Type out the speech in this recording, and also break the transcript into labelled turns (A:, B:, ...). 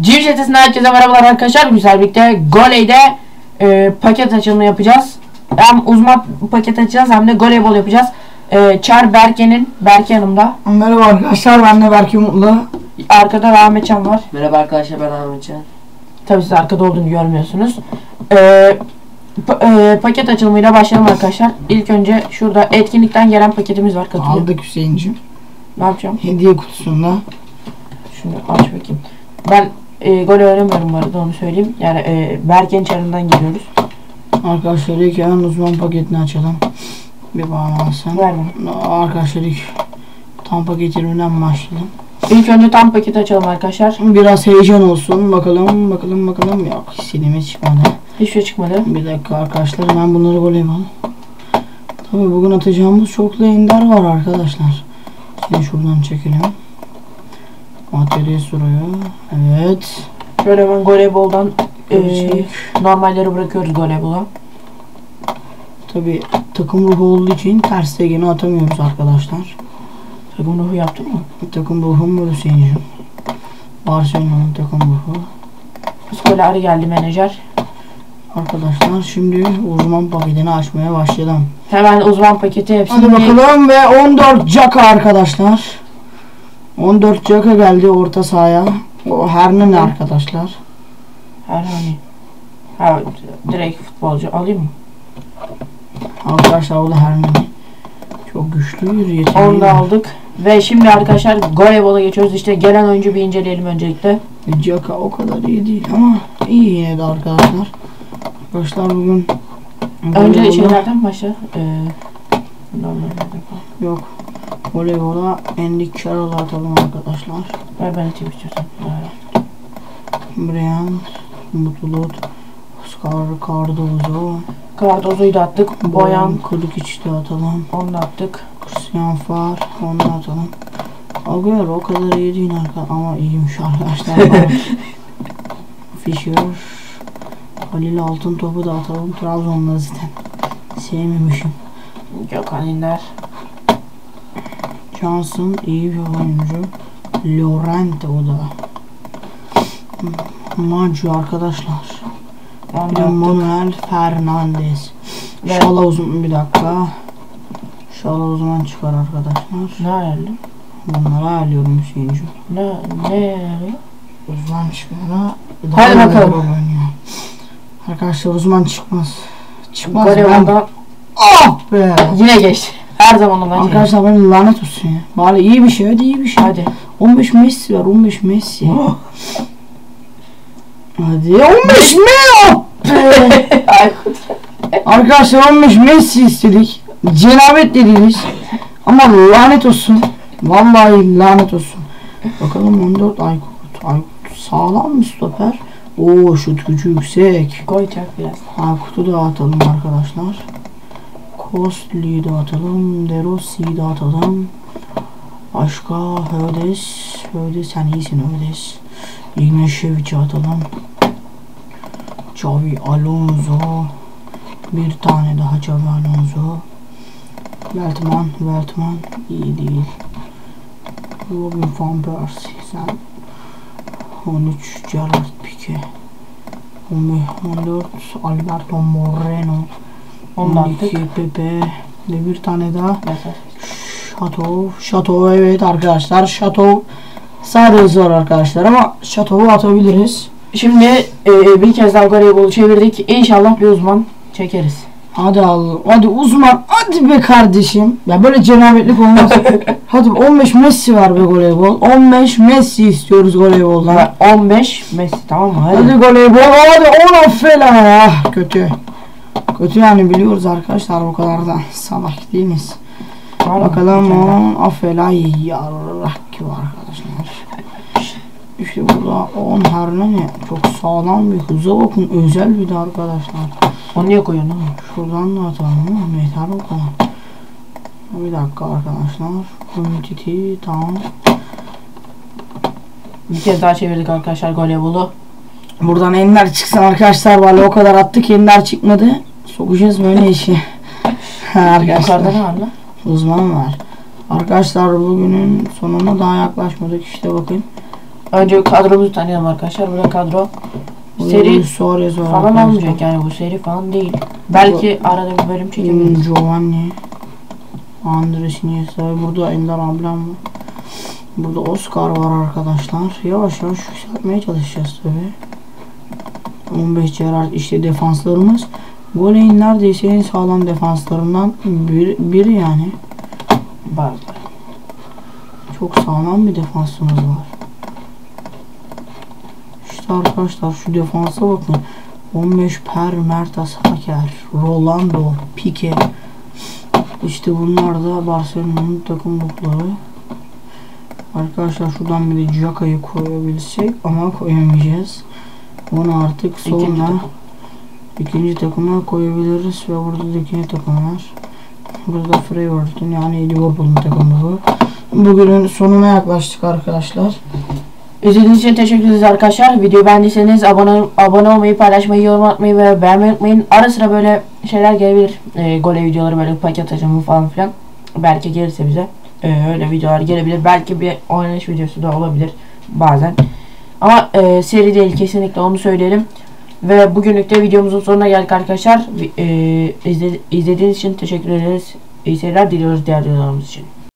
A: Cim Çetesi'nden herkese merhabalar arkadaşlar. Güzel birlikte Goley'de paket açılımı yapacağız. Hem uzman paket açacağız hem de voleybol yapacağız. Çar Berke yanımda.
B: Merhaba arkadaşlar, ben de Berke Mutlu.
A: Arkada Ahmetcan var.
C: Merhaba arkadaşlar, ben Ahmetcan.
A: Tabii siz arkada olduğunu görmüyorsunuz. Paket açılımıyla başlayalım arkadaşlar. İlk önce şurada etkinlikten gelen paketimiz var. Katılıyor.
B: Aldık Hüseyin'cim.
A: Ne yapacağım?
B: Hediye kutusunda.
A: Şunu aç bakayım. Ben gol oynamıyorum bu arada, onu söyleyeyim. Yani Berke'nin çarından geliyoruz.
B: Arkadaşlar ilk hemen uzman paketini açalım. Bir bağlansın.
A: Ver bana.
B: Arkadaşlar ilk tam paket yerinden başlayalım.
A: İlk önce tam paketi açalım arkadaşlar.
B: Biraz heyecan olsun. Bakalım. Yok, istediğimiz çıkmadı.
A: Hiçbir şey çıkmadı.
B: Bir dakika arkadaşlar, ben bunları voleybol. Tabii bugün atacağımız çoklu ender var arkadaşlar. Şimdi şuradan çekelim. Materyal soruyor. Evet.
A: Şöyle hemen voleyboldan normalleri bırakıyoruz voleybola.
B: Tabii takım ruhu olduğu için ters tegeni atamıyoruz arkadaşlar.
A: Takım ruhu yaptın mı?
B: Takım ruhum bu Hüseyin'cim. Barcelona'nın takım ruhu.
A: Skoları geldi menajer.
B: Arkadaşlar şimdi uzman paketini açmaya başlayalım.
A: Hemen uzman paketi hepsini.
B: Hadi bakalım ve 14 Jaka arkadaşlar. 14 Jaka geldi orta sahaya. O Hernan arkadaşlar.
A: Herhangi. Ha, direkt futbolcu alayım mı?
B: Arkadaşlar o da Hernan. Çok güçlü bir yeteneği.
A: Onu da aldık. Ve şimdi arkadaşlar voleybola geçiyoruz. İşte gelen oyuncu bir inceleyelim öncelikle.
B: Jaka o kadar iyi değil ama iyi yine de arkadaşlar. Arkadaşlar bugün
A: Önce şeylerden başla.
B: Yok. Voleybola Endik Charol'u atalım arkadaşlar.
A: Ver ben atayım istiyorsan.
B: Brian, Mutluluk, Oscar Cardozo.
A: Cardozo'yu da attık. Boyan.
B: Kulikic'i de atalım.
A: Onu da attık.
B: Christian Far, onu da atalım. Agüero o kadar iyi değil ama iyiymiş arkadaşlar. Fischer, Halil Altıntop'u da atalım. Trabzon'da zaten sevmemişim.
A: Gökhan İnder.
B: Johnson iyi bir oyuncu. Llorente o da. Maggio arkadaşlar. Bir de Manuel Fernandes. İnşallah uzun bir dakika. İnşallah uzman çıkar arkadaşlar.
A: Ne ayarlı?
B: Bunları ayarlıyorum Hüseyin'cim.
A: Ne ayarlı?
B: Uzman çıkmana.
A: Hadi bakalım.
B: Arkadaşlar uzman çıkmaz. Çıkmaz.
A: Voleyboldan.
B: Ah be.
A: Yine geçti. Her zaman olan şey.
B: Arkadaşlar benim lanet olsun ya. Bari iyi bir şey, hadi iyi bir şey.
A: Hadi.
B: 15 Messi var, 15 Messi. Hadi 15 ne?
A: Aykut.
B: Arkadaşlar 15 Messi istedik. Cenabet dediniz. Ama lanet olsun. Vallahi lanet olsun. Bakalım 14 Aykut. Aykut sağlam bir stoper. Oo, şut gücü yüksek.
A: Koyacak biraz.
B: Aykut'u da atalım arkadaşlar. Kostli'yi de atalım. De Rossi'yi de atalım. Başka Hödes. Hödes sen iyisin Hödes. Ignaşevic'i atalım. Xavi Alonso. Bir tane daha Xavi Alonso. Veltman iyi değil. Robin van Persie sen. 13 Gerard Pique. 14 Alberto Moreno. 12 Pepe ve bir tane daha Şatov evet arkadaşlar, Şatov sadece zor arkadaşlar ama Şatov'u atabiliriz.
A: Şimdi bir kez daha voleybolu çevirdik. İnşallah bir uzman çekeriz.
B: Hadi hadi uzman, hadi be kardeşim. Ya böyle cenabetlik olmaz. Hadi 15 Messi var be voleybol. 15 Messi istiyoruz voleyboldan.
A: 15 Messi, tamam mı?
B: Hadi voleybol, hadi 10 falan ya. Kötü yani, biliyoruz arkadaşlar, bu kadar da salak değiliz. Bakalım o afela yarrak gibi arkadaşlar. İşte burada 10 her ne çok sağlam bir hıza bakın, özel bir de arkadaşlar.
A: Onu niye koyuyorsun oğlum?
B: Şuradan da atalım ama yeter o kadar. Bir dakika arkadaşlar. Community tamam.
A: Bir kez daha çevirdik arkadaşlar voleybolu.
B: Buradan ender çıksın arkadaşlar, vallahi o kadar attık, ender çıkmadı. Sokacağız böyle işi. Arkadaşlar.
A: Yukarıda ne var lan?
B: Uzman var. Arkadaşlar bugünün sonuna daha yaklaşmadık, işte bakın.
A: Önce kadromuzu tanıyalım arkadaşlar. Burada kadro. Seri falan olmayacak yani, bu seri falan değil. Belki arada bir bölüm çekebiliriz.
B: Giovanni, Andres Iniesta, burada Ender ablam var. Burada Oscar var arkadaşlar. Yavaş yavaş yükseltmeye çalışacağız tabi. 15 Gerrard işte defanslarımız. Goley'in neredeyse en sağlam defanslarından biri yani.
A: Bazı.
B: Çok sağlam bir defansımız var. İşte arkadaşlar şu defansa bakın. 15 Per, Mertesacker, Rolando, Pique. İşte bunlar da Barcelona'nın takım bukları. Arkadaşlar şuradan bir de Jaca'yı koyabilsek ama koyamayacağız. Onu artık sonra ikinci takıma koyabiliriz ve burada da ikinci takım var. Burada Freeworth'un yani Liverpool'un takımı bu. Bugünün sonuna yaklaştık arkadaşlar.
A: İzlediğiniz için teşekkür ederiz arkadaşlar. Videoyu beğendiyseniz abone olmayı, paylaşmayı, yorum atmayı ve beğenmeyi unutmayın. Ara sıra böyle şeyler gelebilir. Gole videoları, böyle paket açımı falan filan. Belki gelirse bize öyle videolar gelebilir. Belki bir oynanış videosu da olabilir bazen. Ama seri değil kesinlikle, onu söyleyelim. Ve bugünlük de videomuzun sonuna geldik arkadaşlar. İzlediğiniz için teşekkür ederiz. İyi seyirler diliyoruz diğer videolarımız için.